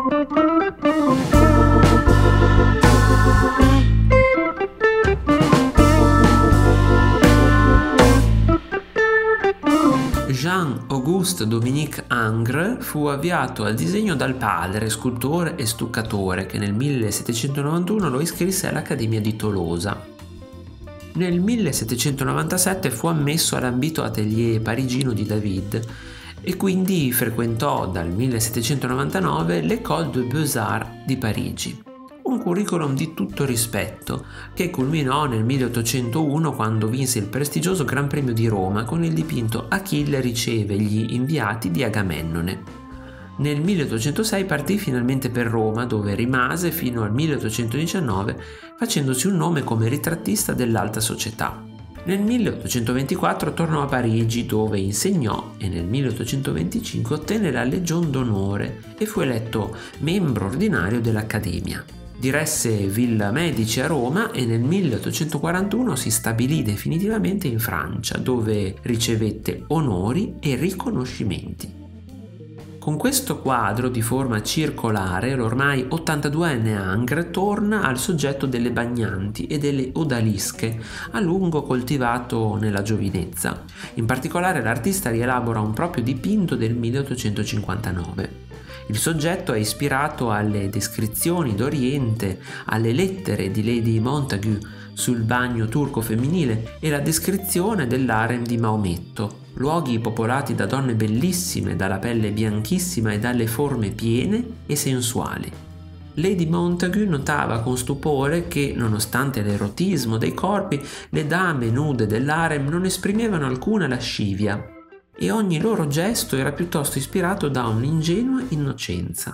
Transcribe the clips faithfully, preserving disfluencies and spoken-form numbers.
Jean-Auguste Dominique Ingres fu avviato al disegno dal padre, scultore e stuccatore, che nel millesettecentonovantuno lo iscrisse all'Accademia di Tolosa. Nel millesettecentonovantasette fu ammesso all'ambito atelier parigino di David e quindi frequentò dal millesettecentonovantanove l'École des Beaux-Arts di Parigi. Un curriculum di tutto rispetto che culminò nel milleottocentouno quando vinse il prestigioso Gran Premio di Roma con il dipinto Achille riceve gli inviati di Agamennone. Nel milleottocentosei partì finalmente per Roma, dove rimase fino al milleottocentodiciannove facendosi un nome come ritrattista dell'alta società. Nel milleottocentoventiquattro tornò a Parigi, dove insegnò, e nel milleottocentoventicinque ottenne la Legion d'Onore e fu eletto membro ordinario dell'Accademia. Diresse Villa Medici a Roma e nel milleottocentoquarantuno si stabilì definitivamente in Francia, dove ricevette onori e riconoscimenti. Con questo quadro di forma circolare l'ormai ottantaduenne Ingres torna al soggetto delle bagnanti e delle odalische, a lungo coltivato nella giovinezza. In particolare l'artista rielabora un proprio dipinto del milleottocentocinquantanove. Il soggetto è ispirato alle descrizioni d'Oriente, alle lettere di Lady Montagu sul bagno turco femminile e la descrizione dell'harem di Maometto, luoghi popolati da donne bellissime, dalla pelle bianchissima e dalle forme piene e sensuali. Lady Montagu notava con stupore che, nonostante l'erotismo dei corpi, le dame nude dell'harem non esprimevano alcuna lascivia, e ogni loro gesto era piuttosto ispirato da un'ingenua innocenza.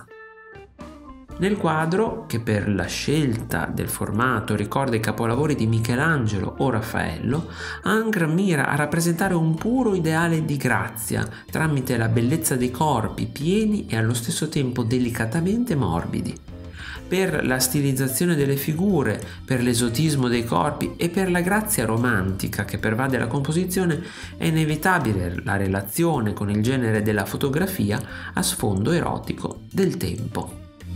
Nel quadro, che per la scelta del formato ricorda i capolavori di Michelangelo o Raffaello, Ingres mira a rappresentare un puro ideale di grazia tramite la bellezza dei corpi pieni e allo stesso tempo delicatamente morbidi. Per la stilizzazione delle figure, per l'esotismo dei corpi e per la grazia romantica che pervade la composizione è inevitabile la relazione con il genere della fotografia a sfondo erotico del tempo.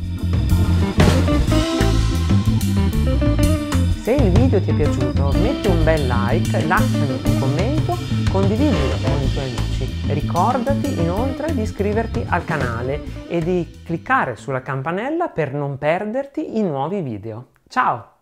Se il video ti è piaciuto metti un bel like, lasciami un commento, condividilo con i tuoi amici. Ricordati inoltre di iscriverti al canale e di cliccare sulla campanella per non perderti i nuovi video. Ciao!